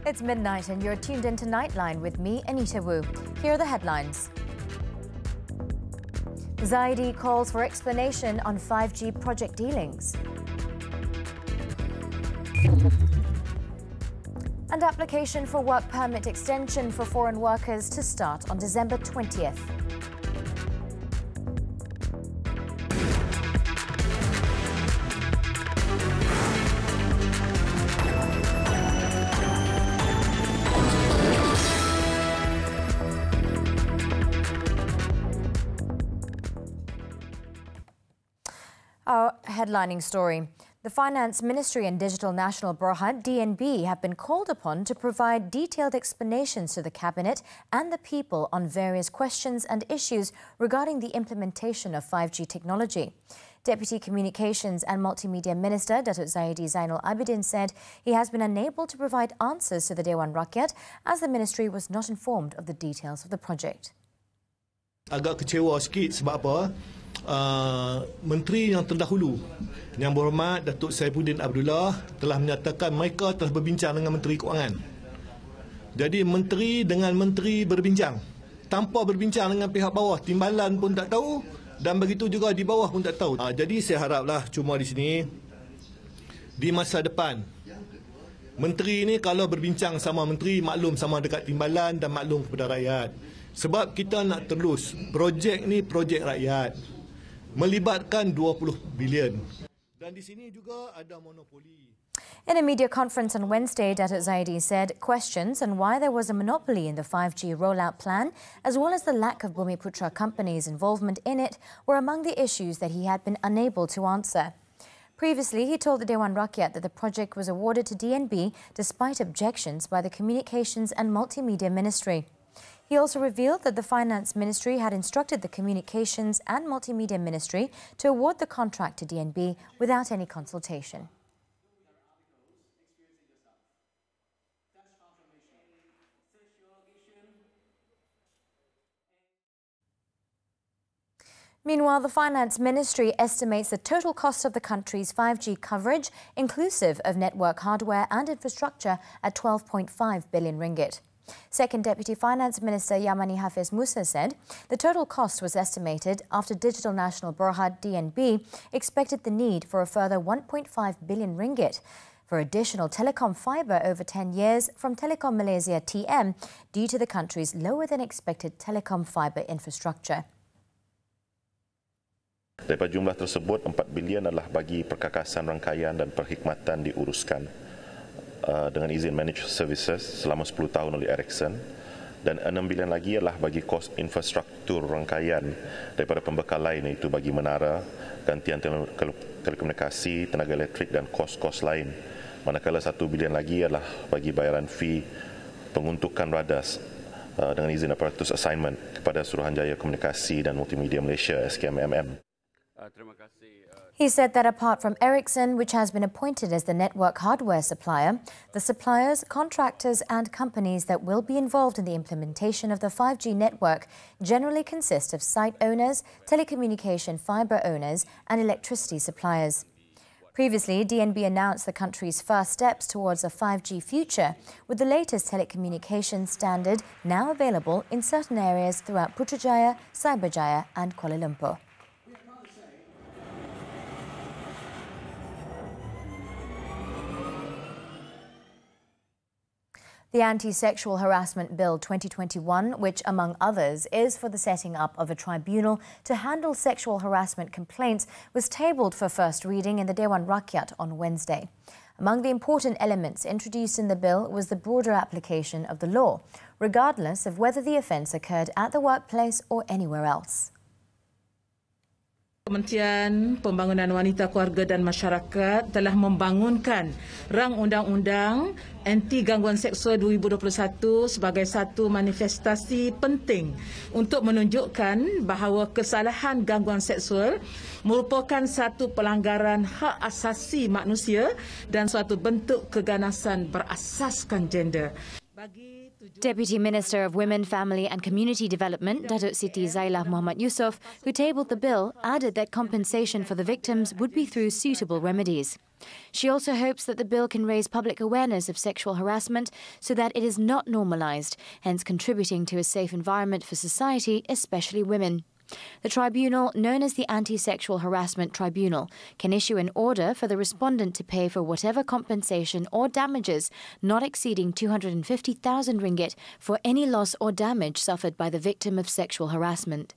It's midnight and you're tuned into Nightline with me, Anita. Here are the headlines. Zahidi calls for explanation on 5G project dealings. And application for work permit extension for foreign workers to start on December 20th. Our headlining story. The Finance Ministry and Digital National Berhad, DNB, have been called upon to provide detailed explanations to the Cabinet and the people on various questions and issues regarding the implementation of 5G technology. Deputy Communications and Multimedia Minister Datuk Zahidi Zainal Abidin said he has been unable to provide answers to the Dewan Rakyat as the ministry was not informed of the details of the project. Agak kecewa sikit sebab apa? Menteri yang terdahulu Yang Berhormat Datuk Saifuddin Abdullah telah menyatakan mereka telah berbincang dengan Menteri Kewangan. Jadi menteri dengan menteri berbincang tanpa berbincang dengan pihak bawah, timbalan pun tak tahu dan begitu juga di bawah pun tak tahu. Jadi saya haraplah cuma di sini di masa depan menteri ini kalau berbincang sama menteri maklum sama dekat timbalan dan maklum kepada rakyat. Sebab kita nak terus projek ni projek rakyat. Melibatkan 20 bilion. Dan di sini juga ada monopoli. In a media conference on Wednesday, Datuk Zahidi said questions on why there was a monopoly in the 5G rollout plan, as well as the lack of Bumiputra companies' involvement in it, were among the issues that he had been unable to answer. Previously, he told the Dewan Rakyat that the project was awarded to DNB despite objections by the Communications and Multimedia Ministry. He also revealed that the Finance Ministry had instructed the Communications and Multimedia Ministry to award the contract to DNB without any consultation. Meanwhile, the Finance Ministry estimates the total cost of the country's 5G coverage, inclusive of network hardware and infrastructure, at 12.5 billion ringgit. Second Deputy Finance Minister Yamani Hafiz Musa said the total cost was estimated after Digital National Berhad DNB expected the need for a further 1.5 billion ringgit for additional telecom fibre over 10 years from Telekom Malaysia TM due to the country's lower than expected telecom fibre infrastructure. Daripada jumlah tersebut, 4 bilion adalah bagi perkakasan rangkaian dan perkhidmatan diuruskan dengan izin managed services selama 10 tahun oleh Ericsson, dan 6 bilion lagi adalah bagi kos infrastruktur rangkaian daripada pembekal lain, iaitu bagi menara, gantian telekomunikasi, tenaga elektrik dan kos-kos lain. Manakala 1 bilion lagi adalah bagi bayaran fee penguntukan radas dengan izin aparatus assignment kepada Suruhanjaya Komunikasi dan Multimedia Malaysia SKMMM. He said that apart from Ericsson, which has been appointed as the network hardware supplier, the suppliers, contractors and companies that will be involved in the implementation of the 5G network generally consist of site owners, telecommunication fibre owners and electricity suppliers. Previously, DNB announced the country's first steps towards a 5G future, with the latest telecommunications standard now available in certain areas throughout Putrajaya, Cyberjaya and Kuala Lumpur. The Anti-Sexual Harassment Bill 2021, which, among others, is for the setting up of a tribunal to handle sexual harassment complaints, was tabled for first reading in the Dewan Rakyat on Wednesday. Among the important elements introduced in the bill was the broader application of the law, regardless of whether the offence occurred at the workplace or anywhere else. Kementerian Pembangunan Wanita, Keluarga dan Masyarakat telah membangunkan rang undang-undang anti gangguan seksual 2021 sebagai satu manifestasi penting untuk menunjukkan bahawa kesalahan gangguan seksual merupakan satu pelanggaran hak asasi manusia dan suatu bentuk keganasan berasaskan gender. Deputy Minister of Women, Family and Community Development, Datuk Siti Zailah Muhammad Yusof, who tabled the bill, added that compensation for the victims would be through suitable remedies. She also hopes that the bill can raise public awareness of sexual harassment so that it is not normalised, hence contributing to a safe environment for society, especially women. The tribunal, known as the Anti-Sexual Harassment Tribunal, can issue an order for the respondent to pay for whatever compensation or damages not exceeding 250,000 ringgit for any loss or damage suffered by the victim of sexual harassment.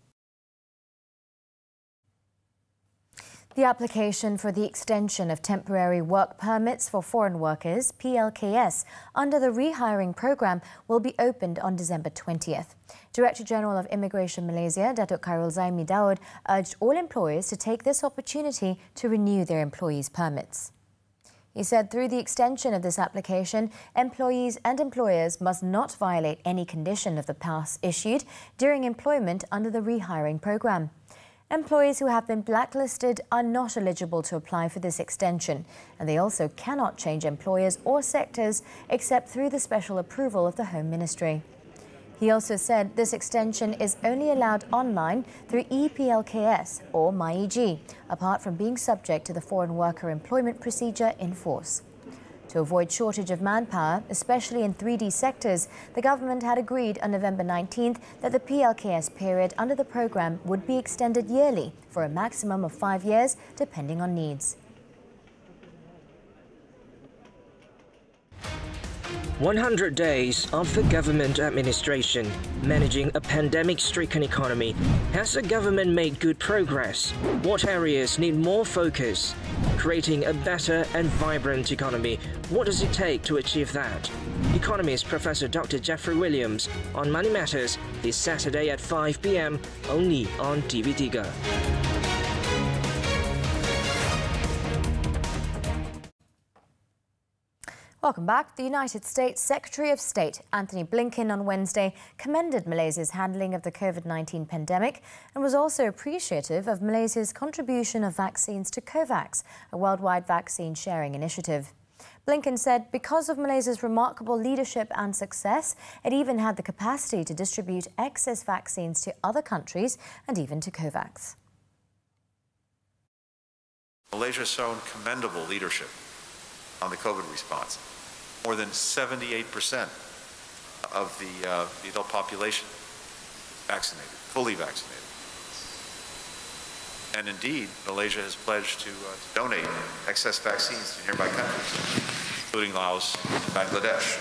The application for the extension of temporary work permits for foreign workers, PLKS, under the rehiring program will be opened on December 20th. Director General of Immigration Malaysia, Datuk Khairul Zaimi Daud, urged all employers to take this opportunity to renew their employees' permits. He said through the extension of this application, employees and employers must not violate any condition of the pass issued during employment under the rehiring program. Employees who have been blacklisted are not eligible to apply for this extension, and they also cannot change employers or sectors except through the special approval of the Home Ministry. He also said this extension is only allowed online through ePLKS or MyEG, apart from being subject to the foreign worker employment procedure in force. To avoid shortage of manpower, especially in 3D sectors, the government had agreed on November 19th that the PLKS period under the program would be extended yearly for a maximum of 5 years, depending on needs. 100 days of the government administration managing a pandemic-stricken economy. Has the government made good progress? What areas need more focus? Creating a better and vibrant economy. What does it take to achieve that? Economist Professor Dr. Jeffrey Williams on Money Matters this Saturday at 5 p.m. only on TV3. Welcome back. The United States Secretary of State Antony Blinken on Wednesday commended Malaysia's handling of the COVID-19 pandemic and was also appreciative of Malaysia's contribution of vaccines to COVAX, a worldwide vaccine sharing initiative. Blinken said because of Malaysia's remarkable leadership and success, it even had the capacity to distribute excess vaccines to other countries and even to COVAX. Malaysia has shown commendable leadership on the COVID response. More than 78% of the adult population vaccinated, fully vaccinated. And indeed, Malaysia has pledged to donate excess vaccines to nearby countries, including Laos and Bangladesh.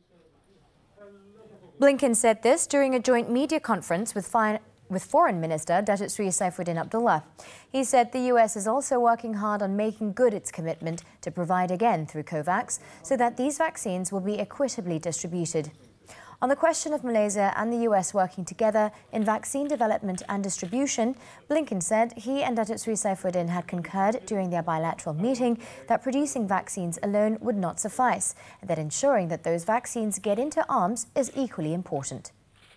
Blinken said this during a joint media conference with Foreign Minister Datuk Sri Saifuddin Abdullah. He said the US is also working hard on making good its commitment to provide again through COVAX so that these vaccines will be equitably distributed. On the question of Malaysia and the US working together in vaccine development and distribution, Blinken said he and Datuk Sri Saifuddin had concurred during their bilateral meeting that producing vaccines alone would not suffice, and that ensuring that those vaccines get into arms is equally important.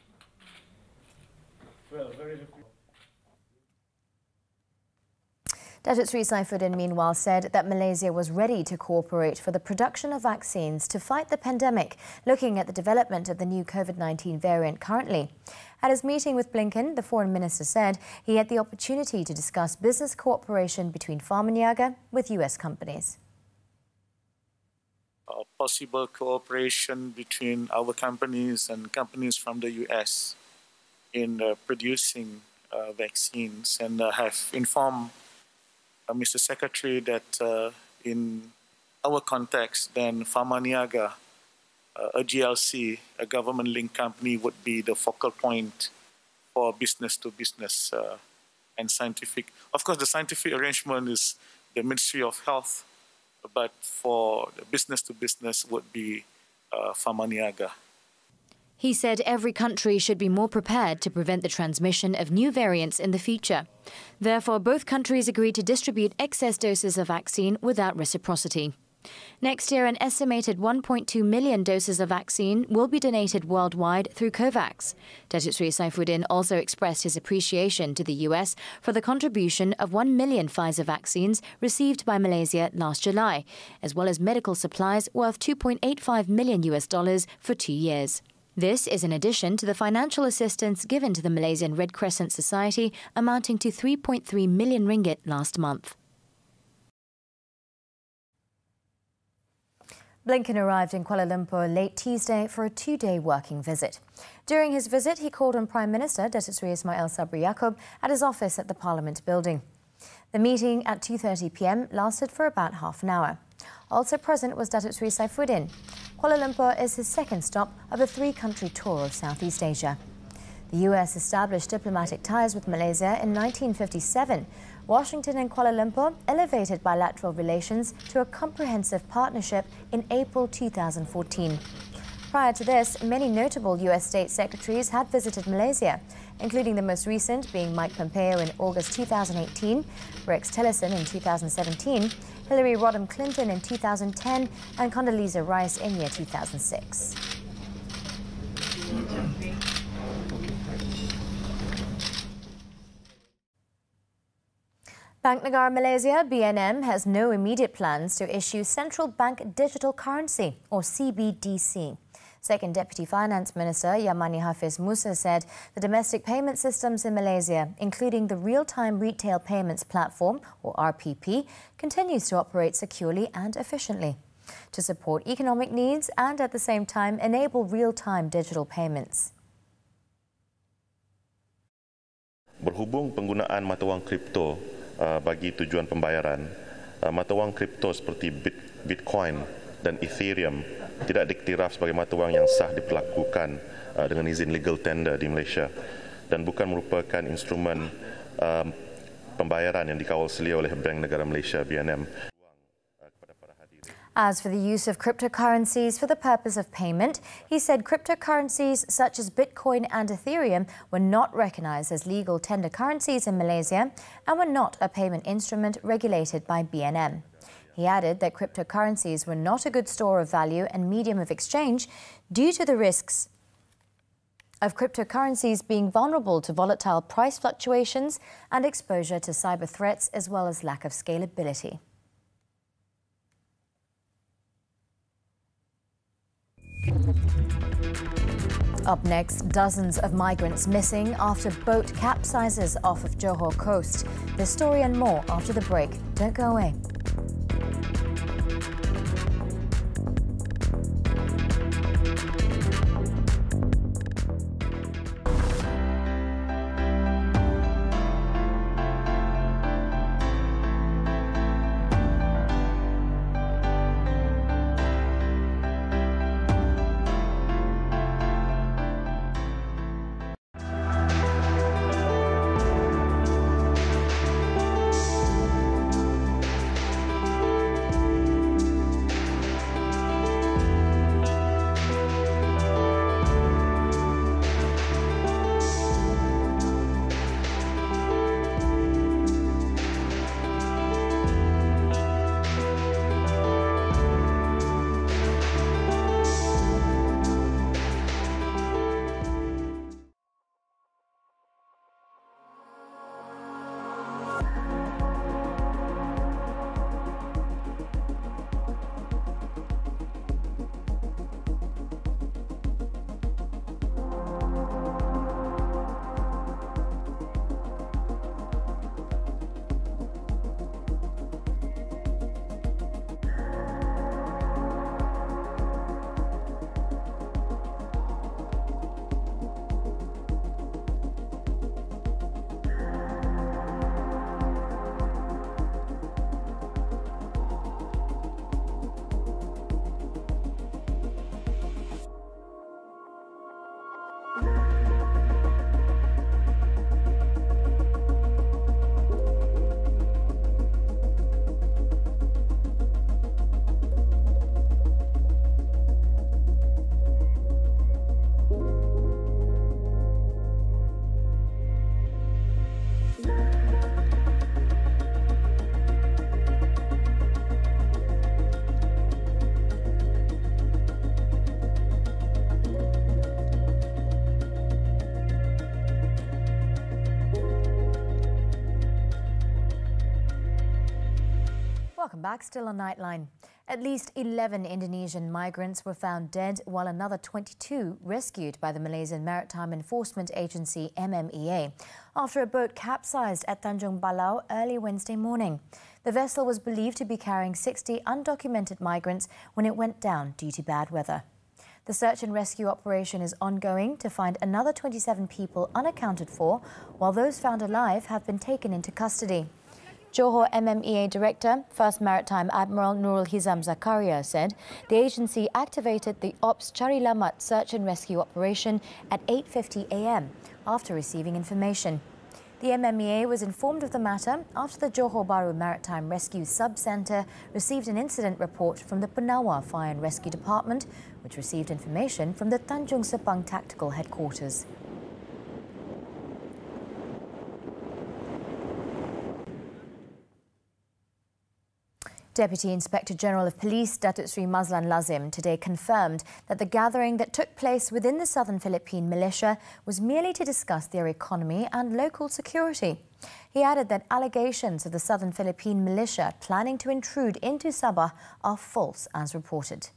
Datuk Sri Saifuddin meanwhile said that Malaysia was ready to cooperate for the production of vaccines to fight the pandemic, looking at the development of the new COVID-19 variant currently. At his meeting with Blinken, the Foreign Minister said he had the opportunity to discuss business cooperation between Pharmaniaga with US companies. Possible cooperation between our companies and companies from the US in producing vaccines, and have informed Mr. Secretary that in our context, then Pharmaniaga, a GLC, a government-linked company, would be the focal point for business-to-business and scientific. Of course, the scientific arrangement is the Ministry of Health, but for the business-to-business would be Pharmaniaga. He said every country should be more prepared to prevent the transmission of new variants in the future. Therefore, both countries agreed to distribute excess doses of vaccine without reciprocity. Next year, an estimated 1.2 million doses of vaccine will be donated worldwide through COVAX. Datuk Sri Saifuddin also expressed his appreciation to the US for the contribution of 1 million Pfizer vaccines received by Malaysia last July, as well as medical supplies worth $2.85 million for 2 years. This is in addition to the financial assistance given to the Malaysian Red Crescent Society amounting to 3.3 million ringgit last month. Blinken arrived in Kuala Lumpur late Tuesday for a two-day working visit. During his visit, he called on Prime Minister Datuk Seri Ismail Sabri Yaakob at his office at the Parliament building. The meeting at 2:30 p.m. lasted for about half an hour. Also present was Datuk Seri Saifuddin. Kuala Lumpur is his second stop of a three-country tour of Southeast Asia. The US established diplomatic ties with Malaysia in 1957. Washington and Kuala Lumpur elevated bilateral relations to a comprehensive partnership in April 2014. Prior to this, many notable US state secretaries had visited Malaysia, including the most recent being Mike Pompeo in August 2018, Rex Tillerson in 2017, Hillary Rodham Clinton in 2010, and Condoleezza Rice in year 2006. Bank Negara Malaysia, BNM, has no immediate plans to issue Central Bank Digital Currency, or CBDC. Second Deputy Finance Minister Yamani Hafiz Musa said the domestic payment systems in Malaysia, including the Real-Time Retail Payments Platform, or RPP, continues to operate securely and efficiently to support economic needs and at the same time enable real-time digital payments. Berhubung penggunaan mata wang kripto bagi tujuan pembayaran, mata wang kripto seperti Bitcoin dan Ethereum tidak diktiraf sebagai mata wang yang sah diperlakukan dengan izin legal tender di Malaysia dan bukan merupakan instrumen pembayaran yang dikawal selia oleh Bank Negara Malaysia BNM. As for the use of cryptocurrencies for the purpose of payment, he said cryptocurrencies such as Bitcoin and Ethereum were not recognized as legal tender currencies in Malaysia and were not a payment instrument regulated by BNM. He added that cryptocurrencies were not a good store of value and medium of exchange due to the risks of cryptocurrencies being vulnerable to volatile price fluctuations and exposure to cyber threats, as well as lack of scalability. Up next, dozens of migrants missing after boat capsizes off of Johor coast. This story and more after the break. Don't go away. Back still on Nightline. At least 11 Indonesian migrants were found dead, while another 22 rescued by the Malaysian Maritime Enforcement Agency MMEA after a boat capsized at Tanjung Balau early Wednesday morning. The vessel was believed to be carrying 60 undocumented migrants when it went down due to bad weather. The search and rescue operation is ongoing to find another 27 people unaccounted for, while those found alive have been taken into custody. Johor MMEA Director, First Maritime Admiral Nurul Hizam Zakaria said the agency activated the Ops Cari Lamat search and rescue operation at 8:50 a.m. after receiving information. The MMEA was informed of the matter after the Johor Bahru Maritime Rescue Sub-Centre received an incident report from the Penawa Fire and Rescue Department, which received information from the Tanjung Sepang Tactical Headquarters. Deputy Inspector General of Police Datuk Sri Mazlan Lazim today confirmed that the gathering that took place within the Southern Philippine militia was merely to discuss their economy and local security. He added that allegations of the Southern Philippine militia planning to intrude into Sabah are false as reported.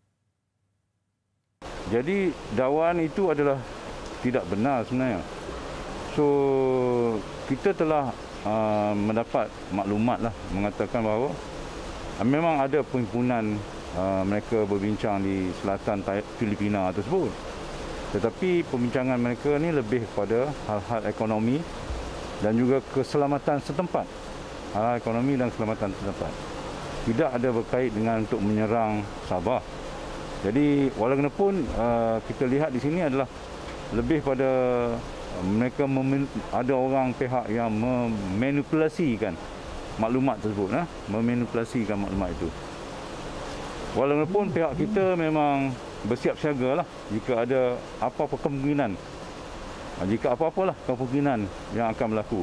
Jadi dakwaan itu adalah tidak benar sebenarnya. So kita telah mendapat maklumat lah mengatakan bahawa memang ada perhimpunan mereka berbincang di selatan Filipina tersebut. Tetapi pembincangan mereka ni lebih kepada hal-hal ekonomi dan juga keselamatan setempat. Hal ekonomi dan keselamatan setempat. Tidak ada berkait dengan untuk menyerang Sabah. Jadi walaupun kita lihat di sini adalah lebih pada mereka ada orang pihak yang memanipulasikan maklumat tersebut, memanipulasikan maklumat itu. Walaupun pihak kita memang bersiap siaga lah jika ada apa-apa kemungkinan, jika apa-apalah kemungkinan yang akan berlaku.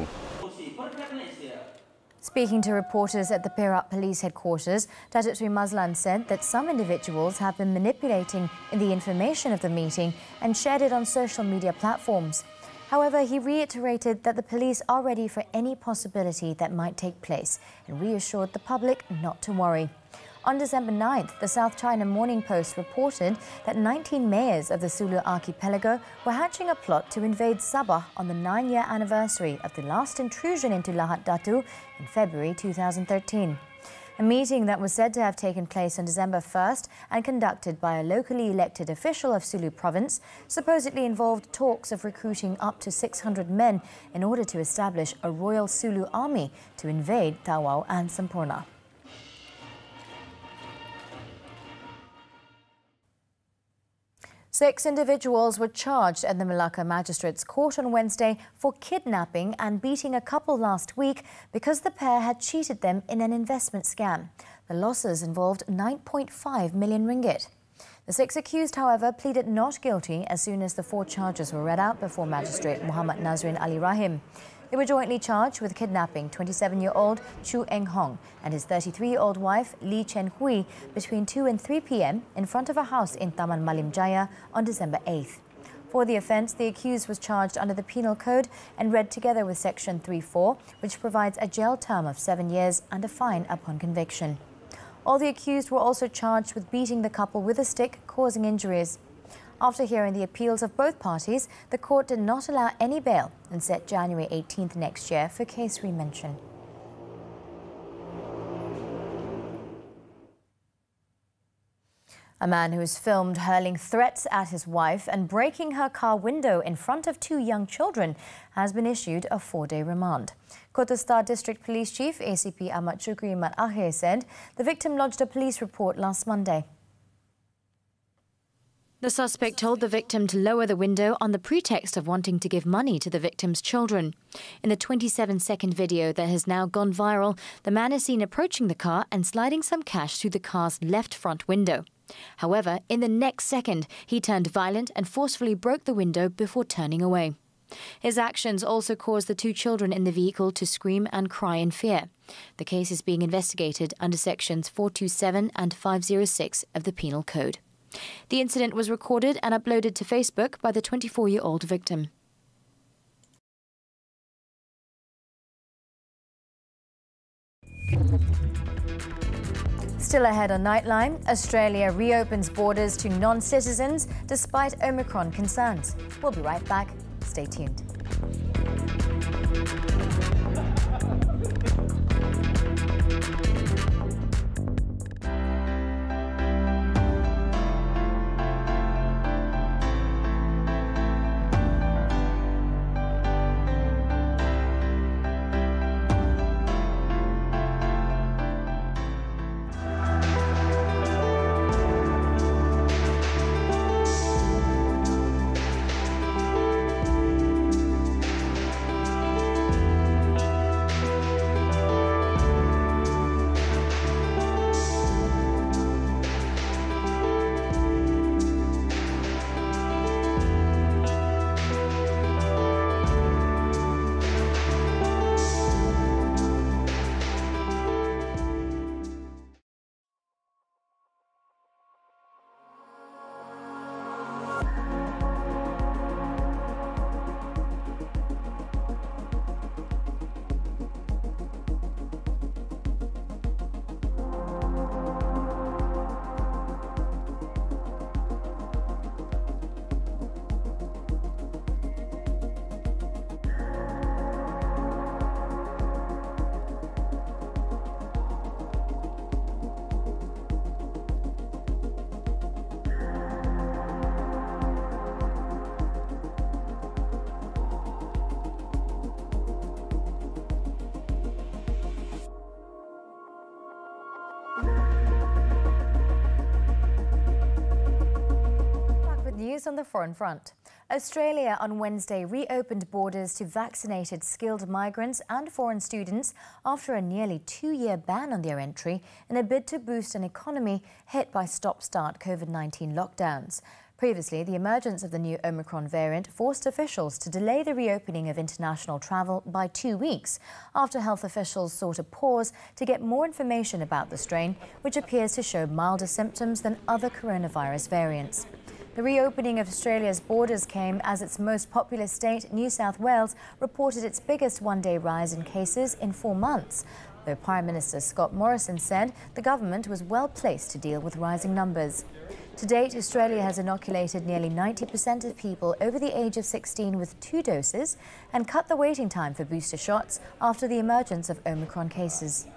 Speaking to reporters at the Perak Police Headquarters, Datuk Sri Mazlan said that some individuals have been manipulating the information of the meeting and shared it on social media platforms. However, he reiterated that the police are ready for any possibility that might take place and reassured the public not to worry. On December 9th, the South China Morning Post reported that 19 mayors of the Sulu archipelago were hatching a plot to invade Sabah on the 9-year anniversary of the last intrusion into Lahad Datu in February 2013. A meeting that was said to have taken place on December 1st and conducted by a locally elected official of Sulu province supposedly involved talks of recruiting up to 600 men in order to establish a Royal Sulu Army to invade Tawau and Semporna. Six individuals were charged at the Malacca Magistrates Court on Wednesday for kidnapping and beating a couple last week because the pair had cheated them in an investment scam. The losses involved 9.5 million ringgit. The six accused, however, pleaded not guilty as soon as the 4 charges were read out before Magistrate Muhammad Nazrin Ali Rahim. They were jointly charged with kidnapping 27-year-old Chu Eng Hong and his 33-year-old wife Lee Chen Hui between 2 and 3 p.m. in front of a house in Taman Malim Jaya on December 8th. For the offence, the accused was charged under the Penal Code and read together with Section 3(4), which provides a jail term of 7 years and a fine upon conviction. All the accused were also charged with beating the couple with a stick, causing injuries. After hearing the appeals of both parties, the court did not allow any bail and set January 18th next year for case remention. A man who is filmed hurling threats at his wife and breaking her car window in front of 2 young children has been issued a 4-day remand. Kota Star District Police Chief ACP Ahmad Shukri Mat Akhir said the victim lodged a police report last Monday. The suspect told the victim to lower the window on the pretext of wanting to give money to the victim's children. In the 27-second video that has now gone viral, the man is seen approaching the car and sliding some cash through the car's left front window. However, in the next second, he turned violent and forcefully broke the window before turning away. His actions also caused the 2 children in the vehicle to scream and cry in fear. The case is being investigated under Sections 427 and 506 of the Penal Code. The incident was recorded and uploaded to Facebook by the 24-year-old victim. Still ahead on Nightline, Australia reopens borders to non-citizens despite Omicron concerns. We'll be right back. Stay tuned. news on the foreign front. Australia on Wednesday reopened borders to vaccinated skilled migrants and foreign students after a nearly 2-year ban on their entry in a bid to boost an economy hit by stop-start COVID-19 lockdowns. Previously, the emergence of the new Omicron variant forced officials to delay the reopening of international travel by 2 weeks after health officials sought a pause to get more information about the strain, which appears to show milder symptoms than other coronavirus variants. The reopening of Australia's borders came as its most populous state, New South Wales, reported its biggest one-day rise in cases in 4 months, though Prime Minister Scott Morrison said the government was well placed to deal with rising numbers. To date, Australia has inoculated nearly 90% of people over the age of 16 with 2 doses and cut the waiting time for booster shots after the emergence of Omicron cases.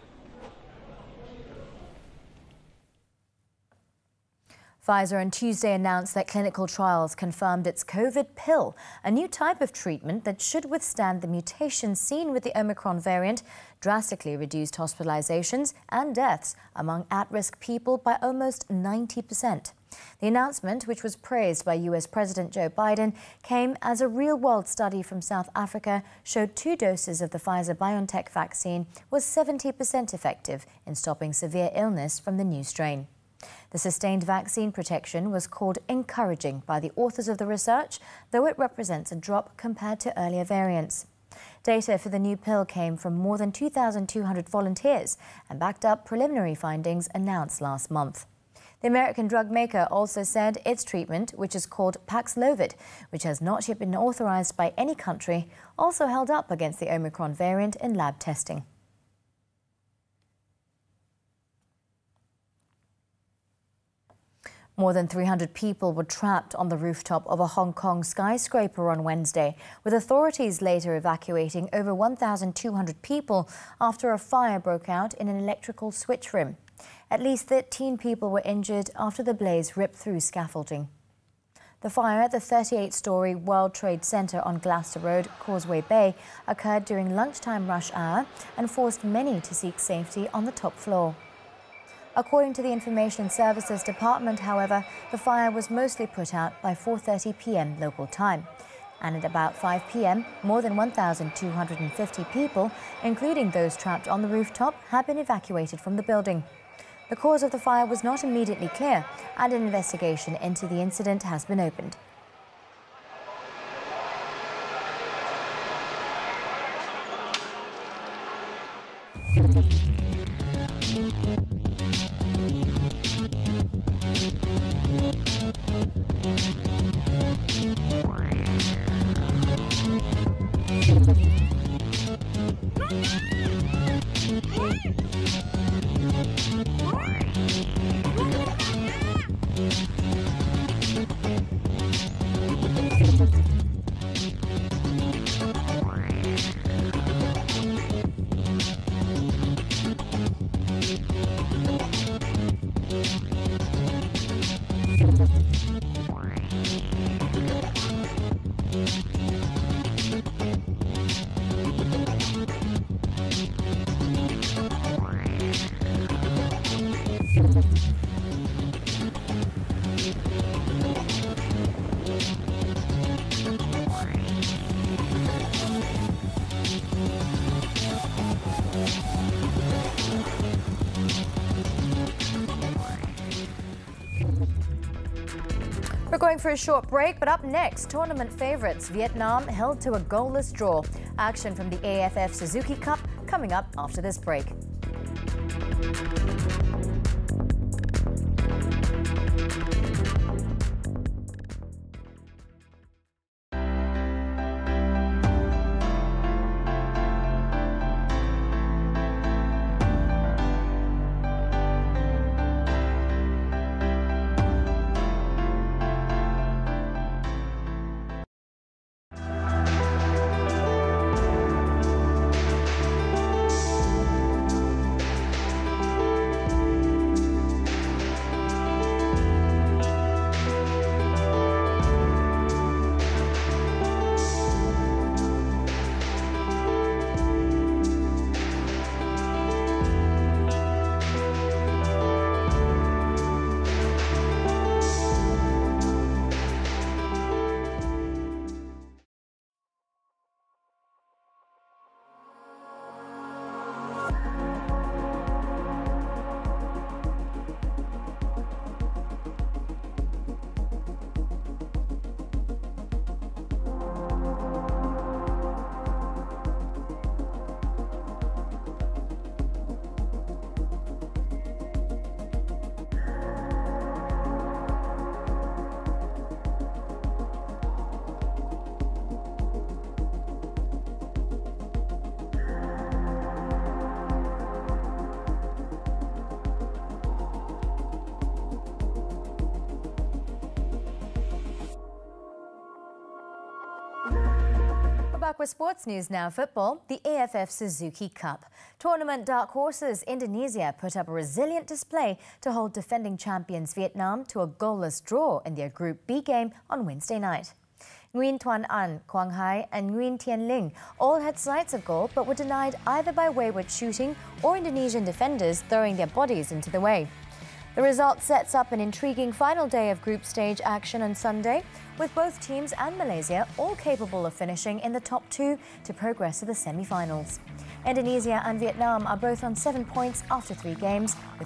Pfizer on Tuesday announced that clinical trials confirmed its COVID pill, a new type of treatment that should withstand the mutations seen with the Omicron variant, drastically reduced hospitalizations and deaths among at-risk people by almost 90%. The announcement, which was praised by US President Joe Biden, came as a real-world study from South Africa showed 2 doses of the Pfizer-BioNTech vaccine was 70% effective in stopping severe illness from the new strain. The sustained vaccine protection was called encouraging by the authors of the research, though it represents a drop compared to earlier variants. Data for the new pill came from more than 2,200 volunteers and backed up preliminary findings announced last month. The American drug maker also said its treatment, which is called Paxlovid, which has not yet been authorized by any country, also held up against the Omicron variant in lab testing. More than 300 people were trapped on the rooftop of a Hong Kong skyscraper on Wednesday, with authorities later evacuating over 1,200 people after a fire broke out in an electrical switch room. At least 13 people were injured after the blaze ripped through scaffolding. The fire at the 38-storey World Trade Center on Gloucester Road, Causeway Bay, occurred during lunchtime rush hour and forced many to seek safety on the top floor. According to the Information Services Department, however, the fire was mostly put out by 4:30 p.m. local time. And at about 5 p.m., more than 1,250 people, including those trapped on the rooftop, have been evacuated from the building. The cause of the fire was not immediately clear, and an investigation into the incident has been opened. We're going for a short break, but up next, tournament favourites Vietnam held to a goalless draw. Action from the AFF Suzuki Cup coming up after this break. Back with sports news now. Football, the AFF Suzuki Cup. Tournament dark horses Indonesia put up a resilient display to hold defending champions Vietnam to a goalless draw in their Group B game on Wednesday night. Nguyen Tuan An, Quang Hai and Nguyen Tien Ling all had sights of goal but were denied either by wayward shooting or Indonesian defenders throwing their bodies into the way. The result sets up an intriguing final day of group stage action on Sunday, with both teams and Malaysia all capable of finishing in the top two to progress to the semi-finals. Indonesia and Vietnam are both on 7 points after 3 games, with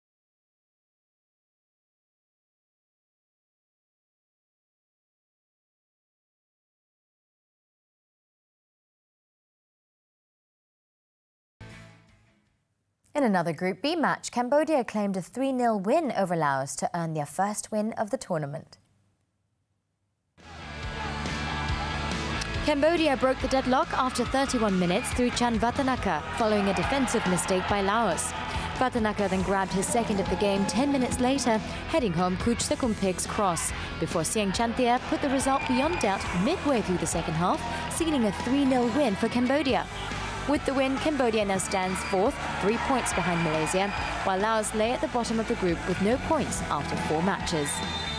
In another Group B match, Cambodia claimed a 3-0 win over Laos to earn their first win of the tournament. Cambodia broke the deadlock after 31 minutes through Chan Vatanaka, following a defensive mistake by Laos. Vatanaka then grabbed his second of the game 10 minutes later, heading home Kuch Sekumpig's cross, before Sieng Chantia put the result beyond doubt midway through the second half, sealing a 3-0 win for Cambodia. With the win, Cambodia now stands 4th, 3 points behind Malaysia, while Laos lay at the bottom of the group with no points after 4 matches.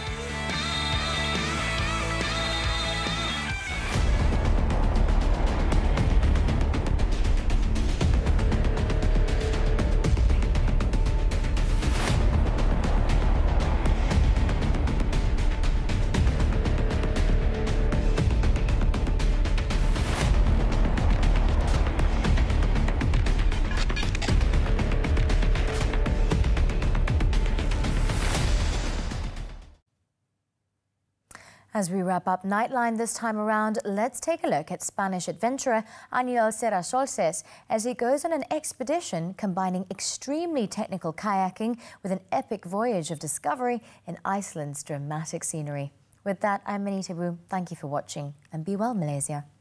As we wrap up Nightline this time around, let's take a look at Spanish adventurer Aniel Serrasolces as he goes on an expedition combining extremely technical kayaking with an epic voyage of discovery in Iceland's dramatic scenery. With that, I'm Anita. Thank you for watching and be well, Malaysia.